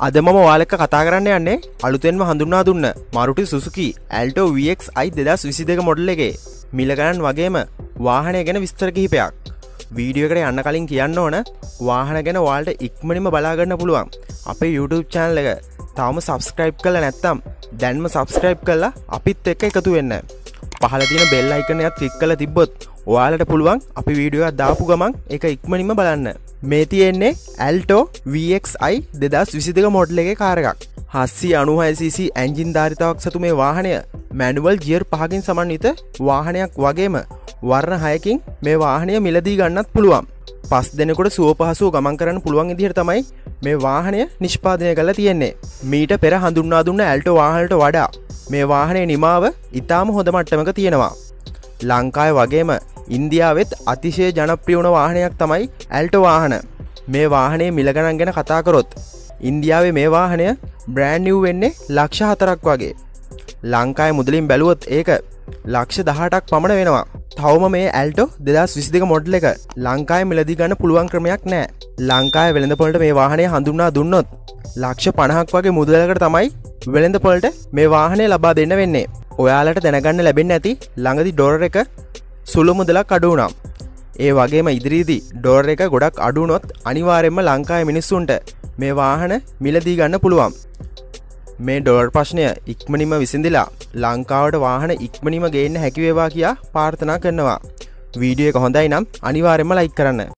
අද මම ඔයාලට කතා කරන්න යන්නේ අලුතෙන්ම හඳුන්වා දුන්න Maruti Suzuki Alto VXi 2022 model එකේ මිල ගණන් වගේම වාහනය ගැන විස්තර කිහිපයක්. වීඩියෝ එකට යන්න කලින් කියන්න ඕන වාහන ගැන ඔයාලට ඉක්මනින්ම බලා ගන්න පුළුවන් අපේ YouTube channel එක. තාම subscribe කරලා නැත්නම් දැන්ම subscribe කරලා අපිත් එක්ක එකතු වෙන්න. පහළ තියෙන bell icon එකත් click කරලා තිබ්බොත් ඔයාලට පුළුවන් අපි වීඩියෝ එකක් දාපු ගමන් ඒක ඉක්මනින්ම බලන්න. මේ තියෙන්නේ Alto VXi 2022 මොඩල් එකේ කාර් එකක්. 796cc එන්ජින් ධාරිතාවක් සතු මේ වාහනය මැනුවල් ගියර් 5කින් සමන්විත වාහනයක් වගේම වර්ණ 6කින් මේ වාහනය මිලදී ගන්නත් පුළුවන්. 5 දෙනෙකුට සුව පහසුව ගමන් කරන්න පුළුවන් විදිහට තමයි මේ වාහනය නිෂ්පාදනය කරලා තියෙන්නේ. මීට පෙර හඳුන්වා දුන්න Alto වාහනවලට වඩා මේ වාහනේ නිමාව ඉතාම හොඳ මට්ටමක තියෙනවා. ලංකාවේ වගේම ඉන්දියාවෙත් අතිශය ජනප්‍රිය වුණ වාහනයක් තමයි Alto වාහන. මේ වාහනේ මිල ගණන් ගැන කතා කරොත් ඉන්දියාවේ මේ වාහනය බ්‍රෑන්ඩ් නිව් වෙන්නේ ලක්ෂ 4ක් වගේ. ලංකාවේ මුදලින් බැලුවොත් ඒක ලක්ෂ 18ක් පමණ වෙනවා. තවම මේ Alto 2022 මොඩල් එක ලංකාවේ මිලදී ගන්න පුළුවන් ක්‍රමයක් නැහැ. ලංකාවේ වෙළඳපොළට මේ වාහනය හඳුන්වා දුන්නොත් ලක්ෂ 50ක් වගේ මුදලකට තමයි වෙළඳපොළට මේ වාහනය ලබා දෙන්න වෙන්නේ. ඔයාලට දැනගන්න ලැබෙන්නේ නැති ළඟදි ඩොලර් එක සුළු මුදලක් අඩු වුණා. ඒ වගේම ඉදිරියේදී ඩොලර් එක ගොඩක් අඩු වුණොත් අනිවාර්යයෙන්ම ලංකාවේ මිනිස්සුන්ට මේ වාහන මිලදී ගන්න පුළුවන්. මේ ඩොලර් ප්‍රශ්නය ඉක්මනින්ම විසඳිලා ලංකාවට වාහන ඉක්මනින්ම ගේන්න හැකි වේවා කියා ප්‍රාර්ථනා කරනවා. වීඩියෝ එක හොඳයි නම් අනිවාර්යයෙන්ම ලයික් කරන්න.